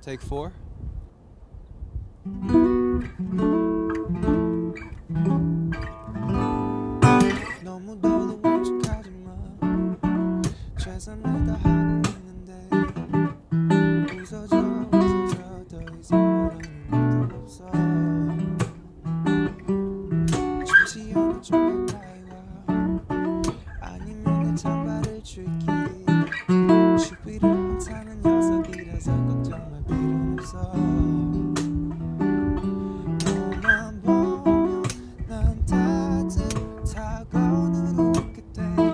Take 4. 너무 너도 오죽하지 마. 최선을 다하고 있는데 웃어줘 웃어줘 더 이상 모르는 것도 없어. 좋지 않은 좀 가까이 와. 아니면 내 찬바를 줄게. 슈피를 안 타는 녀석이라서 걱정할 필요는 없어. 너만 보면 난 따뜻하고 누렇게 돼.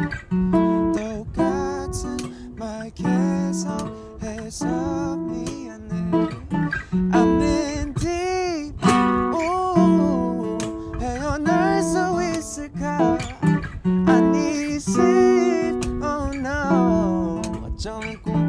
똑같은 말 계속해서 미안해. I'm in deep. 헤어날 수 있을까? I need sleep. Oh no. 어쩌면 꿈